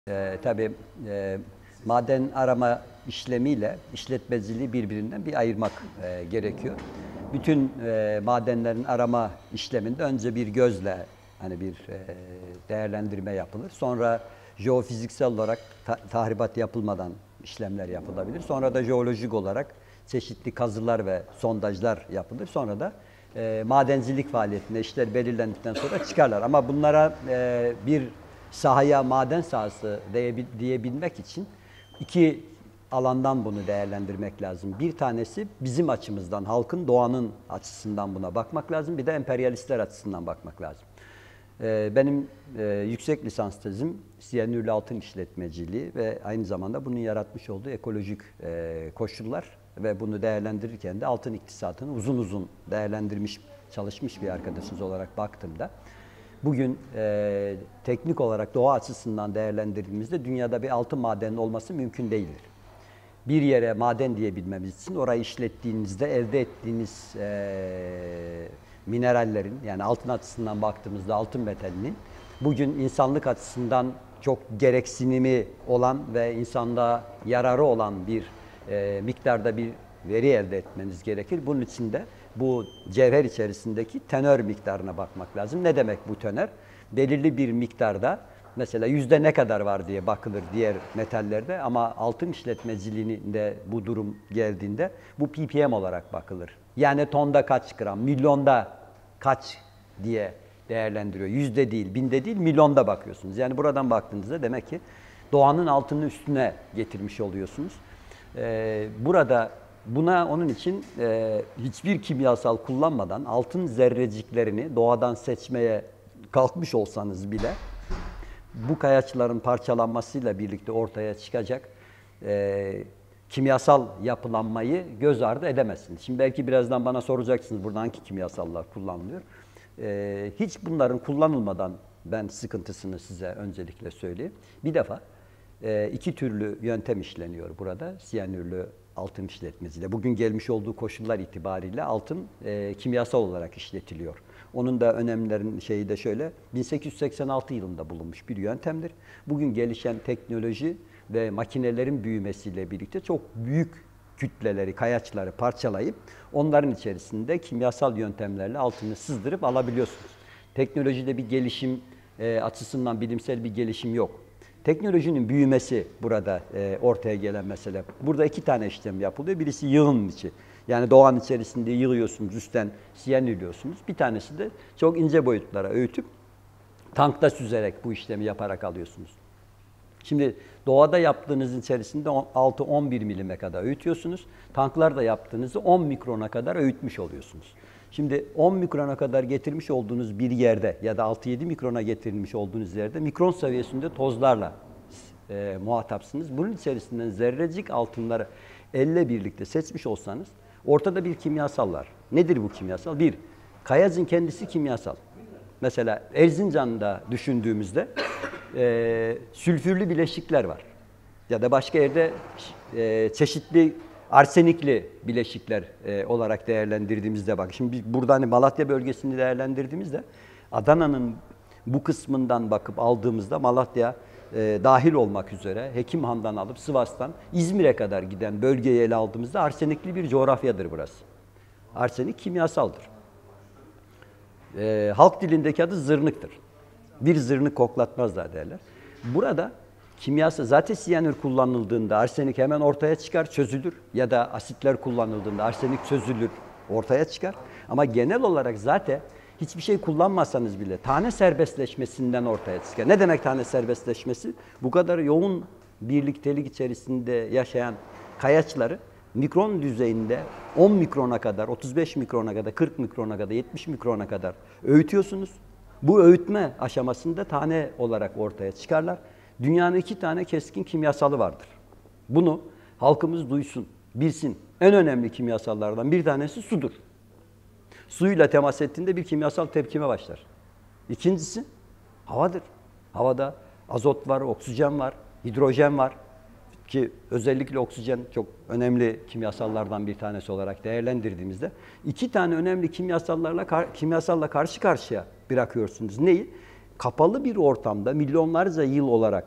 Tabii maden arama işlemiyle işletmeciliği birbirinden bir ayırmak gerekiyor. Bütün madenlerin arama işleminde önce bir gözle hani bir değerlendirme yapılır. Sonra jeofiziksel olarak tahribat yapılmadan işlemler yapılabilir. Sonra da jeolojik olarak çeşitli kazılar ve sondajlar yapılır. Sonra da madencilik faaliyetinde işler belirlendikten sonra çıkarlar. Ama bunlara bir sahaya maden sahası diyebilmek için iki alandan bunu değerlendirmek lazım. Bir tanesi bizim açımızdan, halkın, doğanın açısından buna bakmak lazım. Bir de emperyalistler açısından bakmak lazım. Benim yüksek lisans tezim siyanürlü altın işletmeciliği ve aynı zamanda bunun yaratmış olduğu ekolojik koşullar ve bunu değerlendirirken de altın iktisatını uzun uzun değerlendirmiş, çalışmış bir arkadaşınız olarak baktığımda bugün teknik olarak doğa açısından değerlendirdiğimizde dünyada bir altın madenin olması mümkün değildir. Bir yere maden diyebilmemiz için orayı işlettiğinizde elde ettiğiniz minerallerin, yani altın açısından baktığımızda altın metalinin bugün insanlık açısından çok gereksinimi olan ve insanda yararı olan bir miktarda bir veri elde etmeniz gerekir. Bunun için de bu cevher içerisindeki tenör miktarına bakmak lazım. Ne demek bu tenör? Belirli bir miktarda, mesela yüzde ne kadar var diye bakılır diğer metallerde, ama altın işletmeciliğinde bu durum geldiğinde bu ppm olarak bakılır. Yani tonda kaç gram, milyonda kaç diye değerlendiriyor. Yüzde değil, binde değil, milyonda bakıyorsunuz. Yani buradan baktığınızda demek ki doğanın altının üstüne getirmiş oluyorsunuz. Burada buna onun için hiçbir kimyasal kullanmadan altın zerreciklerini doğadan seçmeye kalkmış olsanız bile bu kayaçların parçalanmasıyla birlikte ortaya çıkacak kimyasal yapılanmayı göz ardı edemezsiniz. Şimdi belki birazdan bana soracaksınız burada hangi kimyasallar kullanılıyor. Hiç bunların kullanılmadan ben sıkıntısını size öncelikle söyleyeyim. Bir defa iki türlü yöntem işleniyor burada siyanürlü altın işletmesiyle. Bugün gelmiş olduğu koşullar itibariyle altın kimyasal olarak işletiliyor. Onun da önemlerin şeyi de şöyle, 1886 yılında bulunmuş bir yöntemdir. Bugün gelişen teknoloji ve makinelerin büyümesiyle birlikte çok büyük kütleleri, kayaçları parçalayıp onların içerisinde kimyasal yöntemlerle altını sızdırıp alabiliyorsunuz. Teknolojide bir gelişim açısından bilimsel bir gelişim yok. Teknolojinin büyümesi burada ortaya gelen mesele. Burada iki tane işlem yapılıyor. Birisi yığın içi. Yani doğanın içerisinde yığıyorsunuz, üstten siyanürlüyorsunuz. Bir tanesi de çok ince boyutlara öğütüp tankta süzerek bu işlemi yaparak alıyorsunuz. Şimdi doğada yaptığınızın içerisinde 6-11 milime kadar öğütüyorsunuz. Tanklarda yaptığınızı 10 mikrona kadar öğütmüş oluyorsunuz. Şimdi 10 mikrona kadar getirmiş olduğunuz bir yerde ya da 6-7 mikrona getirilmiş olduğunuz yerde mikron seviyesinde tozlarla muhatapsınız. Bunun içerisinden zerrecik altınları elle birlikte seçmiş olsanız ortada bir kimyasal var. Nedir bu kimyasal? Bir, kayacın kendisi kimyasal. Mesela Erzincan'da düşündüğümüzde sülfürlü bileşikler var. Ya da başka yerde çeşitli arsenikli bileşikler olarak değerlendirdiğimizde bak. Şimdi biz burada hani Malatya bölgesini değerlendirdiğimizde Adana'nın bu kısmından bakıp aldığımızda Malatya dahil olmak üzere Hekimhan'dan alıp Sivas'tan İzmir'e kadar giden bölgeyi ele aldığımızda arsenikli bir coğrafyadır burası. Arsenik kimyasaldır. Halk dilindeki adı zırnıktır. Bir zırnık koklatmazlar derler. Burada kimyasal, zaten siyanür kullanıldığında arsenik hemen ortaya çıkar, çözülür. Ya da asitler kullanıldığında arsenik çözülür, ortaya çıkar. Ama genel olarak zaten hiçbir şey kullanmasanız bile tane serbestleşmesinden ortaya çıkar. Ne demek tane serbestleşmesi? Bu kadar yoğun birliktelik içerisinde yaşayan kayaçları mikron düzeyinde 10 mikrona kadar, 35 mikrona kadar, 40 mikrona kadar, 70 mikrona kadar öğütüyorsunuz. Bu öğütme aşamasında tane olarak ortaya çıkarlar. Dünyanın 2 tane keskin kimyasalı vardır. Bunu halkımız duysun, bilsin. En önemli kimyasallardan bir tanesi sudur. Suyla temas ettiğinde bir kimyasal tepkime başlar. İkincisi havadır. Havada azot var, oksijen var, hidrojen var. Ki özellikle oksijen çok önemli kimyasallardan bir tanesi olarak değerlendirdiğimizde 2 tane önemli kimyasalla karşı karşıya bırakıyorsunuz. Neyi? Kapalı bir ortamda milyonlarca yıl olarak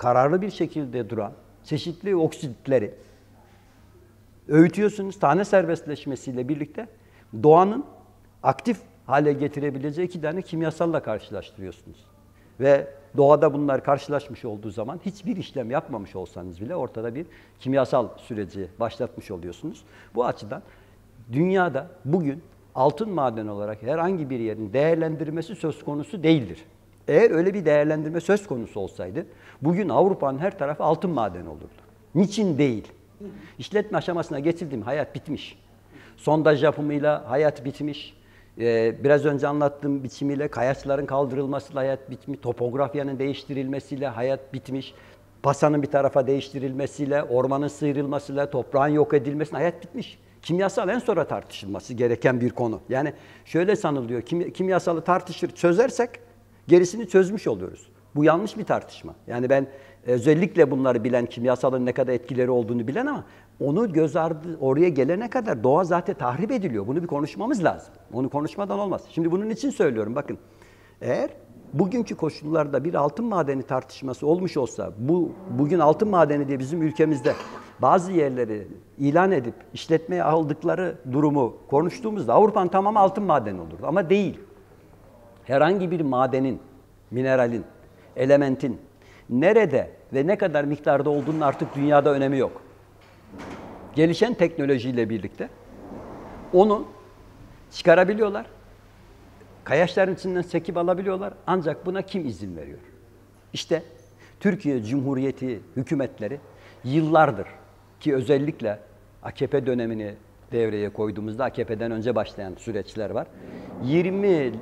kararlı bir şekilde duran çeşitli oksitleri öğütüyorsunuz. Tane serbestleşmesiyle birlikte doğanın aktif hale getirebileceği 2 tane kimyasalla karşılaştırıyorsunuz. Ve doğada bunlar karşılaşmış olduğu zaman hiçbir işlem yapmamış olsanız bile ortada bir kimyasal süreci başlatmış oluyorsunuz. Bu açıdan dünyada bugün altın maden olarak herhangi bir yerin değerlendirilmesi söz konusu değildir. Eğer öyle bir değerlendirme söz konusu olsaydı bugün Avrupa'nın her tarafı altın madeni olurdu. Niçin değil? İşletme aşamasına getirdiğim hayat bitmiş. Sondaj yapımıyla hayat bitmiş. Biraz önce anlattığım biçimiyle kayaçların kaldırılmasıyla hayat bitmiş. Topografyanın değiştirilmesiyle hayat bitmiş. Pasanın bir tarafa değiştirilmesiyle, ormanın sıyrılmasıyla, toprağın yok edilmesiyle hayat bitmiş. Kimyasal en sonra tartışılması gereken bir konu. Yani şöyle sanılıyor, kimyasalı tartışır, çözersek gerisini çözmüş oluyoruz. Bu yanlış bir tartışma. Yani ben özellikle bunları bilen, kimyasalın ne kadar etkileri olduğunu bilen ama onu göz ardı oraya gelene kadar doğa zaten tahrip ediliyor. Bunu bir konuşmamız lazım. Onu konuşmadan olmaz. Şimdi bunun için söylüyorum bakın. Eğer bugünkü koşullarda bir altın madeni tartışması olmuş olsa, bugün altın madeni diye bizim ülkemizde bazı yerleri ilan edip işletmeye aldıkları durumu konuştuğumuzda Avrupa'nın tamamı altın madeni olurdu. Ama değil. Herhangi bir madenin, mineralin, elementin nerede ve ne kadar miktarda olduğunun artık dünyada önemi yok. Gelişen teknolojiyle birlikte onu çıkarabiliyorlar. Kayaçların içinden çekip alabiliyorlar. Ancak buna kim izin veriyor? İşte Türkiye Cumhuriyeti hükümetleri yıllardır ki özellikle AKP dönemini devreye koyduğumuzda AKP'den önce başlayan süreçler var. 20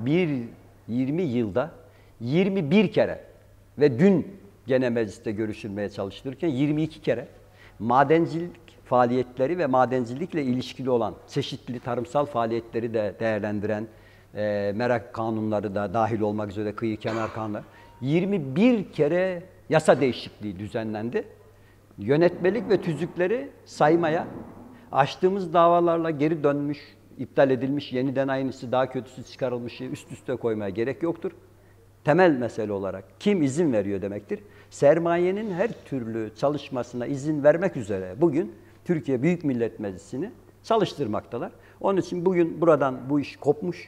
yılda 21 kere ve dün gene mecliste görüşülmeye çalışılırken 22 kere madencilik faaliyetleri ve madencilikle ilişkili olan çeşitli tarımsal faaliyetleri de değerlendiren merak kanunları da dahil olmak üzere kıyı kenar kanunları 21 kere yasa değişikliği düzenlendi. Yönetmelik ve tüzükleri saymaya, açtığımız davalarla geri dönmüş, iptal edilmiş, yeniden aynısı daha kötüsü çıkarılmışı üst üste koymaya gerek yoktur. Temel mesele olarak kim izin veriyor demektir. Sermayenin her türlü çalışmasına izin vermek üzere bugün Türkiye Büyük Millet Meclisi'ni çalıştırmaktalar. Onun için bugün buradan bu iş kopmuş.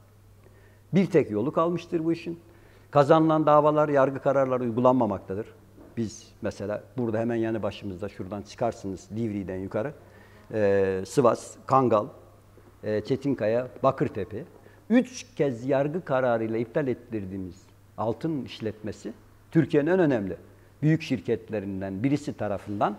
Bir tek yolu kalmıştır bu işin. Kazanılan davalar, yargı kararları uygulanmamaktadır. Biz mesela burada hemen yanı başımızda şuradan çıkarsınız Divri'den yukarı. Sivas, Kangal, Çetinkaya, Bakırtepe. 3 kez yargı kararıyla iptal ettirdiğimiz altın işletmesi Türkiye'nin en önemli büyük şirketlerinden birisi tarafından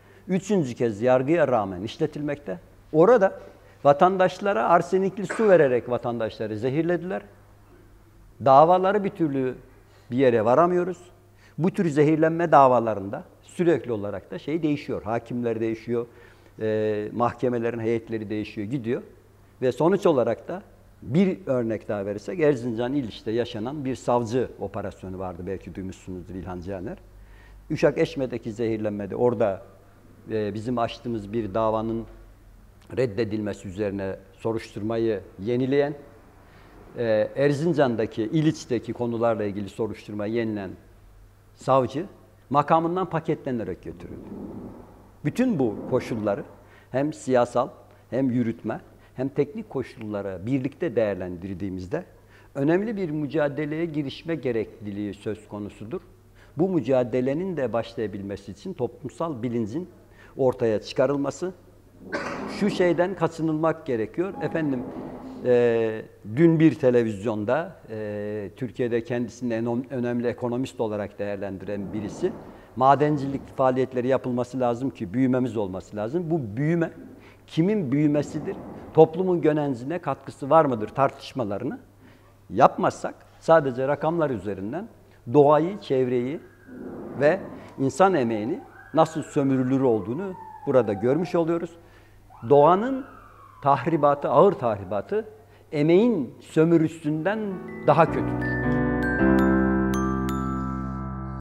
3. kez yargıya rağmen işletilmekte. Orada vatandaşlara arsenikli su vererek vatandaşları zehirlediler. Davaları bir türlü bir yere varamıyoruz. Bu tür zehirlenme davalarında sürekli olarak da şey değişiyor. Hakimler değişiyor, mahkemelerin heyetleri değişiyor, gidiyor. Ve sonuç olarak da bir örnek daha verirsek Erzincan İliç'te yaşanan bir savcı operasyonu vardı. Belki duymuşsunuzdur İlhan Cihaner. Uşak Eşme'deki zehirlenmede orada bizim açtığımız bir davanın reddedilmesi üzerine soruşturmayı yenileyen, Erzincan'daki, İliç'teki konularla ilgili soruşturmayı yenilen savcı makamından paketlenerek götürüldü. Bütün bu koşulları hem siyasal hem yürütme hem teknik koşullara birlikte değerlendirdiğimizde önemli bir mücadeleye girişme gerekliliği söz konusudur. Bu mücadelenin de başlayabilmesi için toplumsal bilincin ortaya çıkarılması, şu şeyden kaçınılmak gerekiyor. Efendim, dün bir televizyonda Türkiye'de kendisini en önemli ekonomist olarak değerlendiren birisi, madencilik faaliyetleri yapılması lazım ki büyümemiz olması lazım. Bu büyüme kimin büyümesidir? Toplumun gönencine katkısı var mıdır tartışmalarını yapmazsak sadece rakamlar üzerinden doğayı, çevreyi ve insan emeğini nasıl sömürülür olduğunu burada görmüş oluyoruz. Doğanın tahribatı, ağır tahribatı emeğin sömürüsünden daha kötüdür.